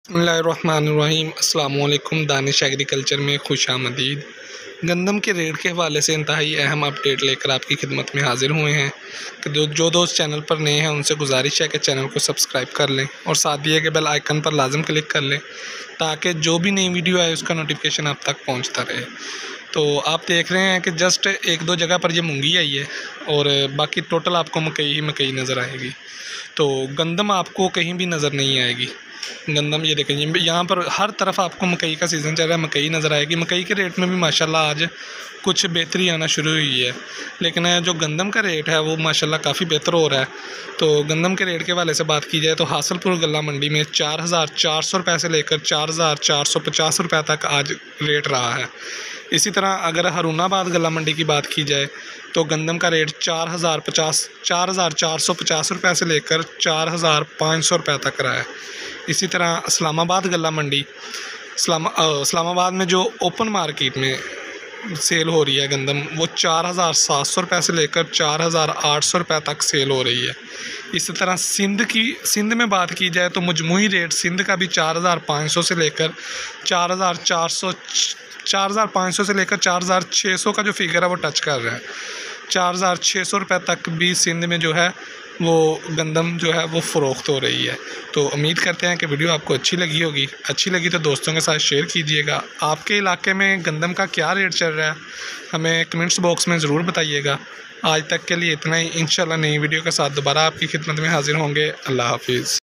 बिस्मिल्लाहिर्रहमानिर्रहीम। अस्सलाम वालेकुम। दानिश एग्रीकल्चर में खुशामदीद। गंदम के रेट के हवाले से इंतहाई अहम अपडेट लेकर आपकी खिदमत में हाज़िर हुए हैं कि जो दोस्त चैनल पर नए हैं उनसे गुजारिश है कि चैनल को सब्सक्राइब कर लें और साथ दिए गए बेल आइकन पर लाजम क्लिक कर लें ताकि जो भी नई वीडियो आए उसका नोटिफिकेशन आप तक पहुंचता रहे। तो आप देख रहे हैं कि जस्ट एक दो जगह पर ये मूंगी आई है और बाकी टोटल आपको मकई ही मकई नज़र आएगी। तो गंदम आपको कहीं भी नज़र नहीं आएगी। गंदम ये देखें, यहाँ पर हर तरफ आपको मकई का सीज़न चल रहा है, मकई नज़र आएगी। मकई के रेट में भी माशाल्लाह आज कुछ बेहतरी आना शुरू हुई है, लेकिन जो गंदम का रेट है वो माशाल्लाह काफ़ी बेहतर हो रहा है। तो गंदम के रेट के वाले से बात की जाए तो हासलपुर गल्ला मंडी में 4,400 रुपये से लेकर 4,450 रुपये तक आज रेट रहा है। इसी तरह अगर हरूनाबाद गल्ला मंडी की बात की जाए तो गंदम का रेट 4,450 रुपये से लेकर 4,500 रुपये तक रहा है। इसी तरह इस्लामाबाद गल्ला मंडी इस्लामाबाद में जो ओपन मार्केट में सेल हो रही है गंदम, वो 4,700 रुपये से लेकर 4,800 रुपये तक सेल हो रही है। इसी तरह सिंध में बात की जाए तो मजमूई रेट सिंध का भी 4,500 से लेकर 4,500 से लेकर 4,600 का जो फिगर है वो टच कर रहा है। 4,600 रुपये तक भी सिंध में जो है वो गंदम जो है वो फ़रोख्त हो रही है। तो उम्मीद करते हैं कि वीडियो आपको अच्छी लगी होगी। अच्छी लगी तो दोस्तों के साथ शेयर कीजिएगा। आपके इलाके में गंदम का क्या रेट चल रहा है हमें कमेंट्स बॉक्स में ज़रूर बताइएगा। आज तक के लिए इतना ही। इंशाल्लाह नई वीडियो के साथ दोबारा आपकी खिदमत में हाज़िर होंगे। अल्लाह हाफिज़।